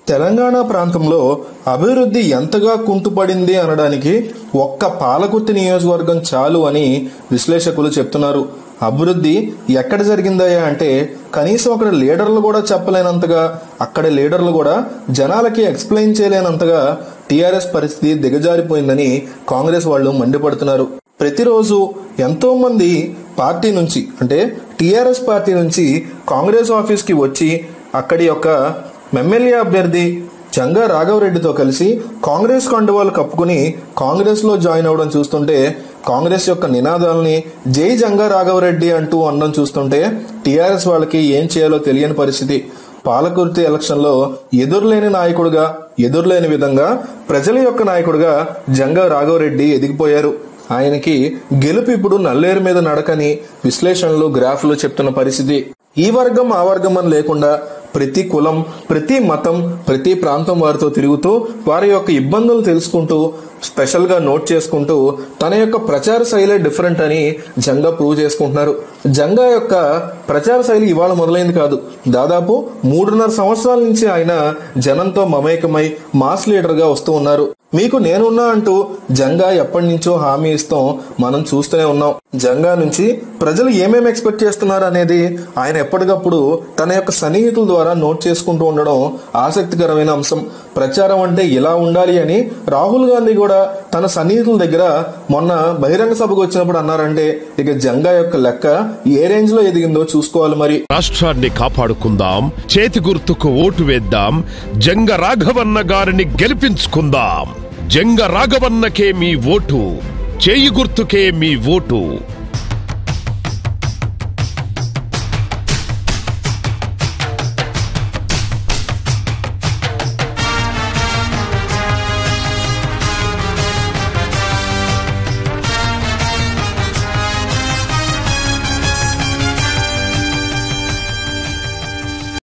తెలంగాణ ప్రాంతంలో అభివృద్ధి ఎంతగా కుంటుపడింది అనడానికి ఒక్క పాలకుర్తి నియోజకవర్గం చాలు అని విశ్లేషకులు చెప్తున్నారు. అభివృద్ధి ఎక్కడ జరిగిందయ్యా అంటే కనీసం అక్కడ లీడర్లు కూడా చెప్పలేనంతగా, అక్కడ లీడర్లు కూడా జనాలకి ఎక్స్ప్లెయిన్ చేయలేనంతగా టీఆర్ఎస్ పరిస్థితి దిగజారిపోయిందని కాంగ్రెస్ వాళ్ళు మండిపడుతున్నారు. ప్రతిరోజు ఎంతో మంది పార్టీ నుంచి అంటే టీఆర్ఎస్ పార్టీ నుంచి కాంగ్రెస్ ఆఫీస్ కి వచ్చి అక్కడి యొక్క ఎమ్మెల్యే అభ్యర్థి జంగా రాఘవరెడ్డితో కలిసి కాంగ్రెస్ కండువాలు కప్పుకుని కాంగ్రెస్ లో జాయిన్ అవ్వడం చూస్తుంటే, కాంగ్రెస్ యొక్క నినాదాలని జై జంగా రాఘవరెడ్డి అంటూ అనడం చూస్తుంటే టీఆర్ఎస్ వాళ్ళకి ఏం చేయాలో తెలియని పరిస్థితి. పాలకుర్తి ఎలక్షన్ లో ఎదురులేని నాయకుడుగా, ఎదురులేని విధంగా ప్రజల యొక్క నాయకుడుగా జంగా రాఘవరెడ్డి ఎదిగిపోయారు. ఆయనకి గెలుపు ఇప్పుడు నల్లేరు మీద నడకని విశ్లేషణలు, గ్రాఫ్లు చెప్తున్న పరిస్థితి. ఈ వర్గం ఆ వర్గం అని లేకుండా ప్రతి కులం, ప్రతి మతం, ప్రతి ప్రాంతం వారితో తిరుగుతూ వారి యొక్క ఇబ్బందులు తెలుసుకుంటూ స్పెషల్ గా నోట్ చేసుకుంటూ తన యొక్క ప్రచార శైలి డిఫరెంట్ అని జంగా ప్రూవ్ చేసుకుంటున్నారు. జంగా యొక్క ప్రచార శైలి ఇవాళ మొదలైంది కాదు. దాదాపు 3.5 సంవత్సరాల నుంచి ఆయన జనంతో మమేకమై మాస్ లీడర్ గా వస్తూ ఉన్నారు. మీకు నేనున్నా అంటూ జంగా ఎప్పటి నుంచో హామీ ఇస్తాం మనం చూస్తూనే ఉన్నాం. జంగా నుంచి ప్రజలు ఏమేమి ఎక్స్పెక్ట్ చేస్తున్నారు అనేది ఆయన ఎప్పటికప్పుడు తన యొక్క సన్నిహితుల ద్వారా నోట్ చేసుకుంటూ ఉండడం ఆసక్తికరమైన అంశం. ప్రచారం అంటే ఇలా ఉండాలి అని రాహుల్ గాంధీ కూడా తన సన్నిహితుల దగ్గర మొన్న బహిరంగ సభకు వచ్చినప్పుడు అన్నారంటే ఇక జంగా యొక్క లెక్క ఏ రేంజ్ లో ఎదిగిందో చూసుకోవాలి. మరి రాష్ట్రాన్ని కాపాడుకుందాం, చేతి గుర్తుకు ఓటు వేద్దాం, జంగ రాఘవన్న గారిని గెలిపించుకుందాం. జంగ రాఘవన్నకే మీ ఓటు, చేయి గుర్తుకే మీ ఓటు.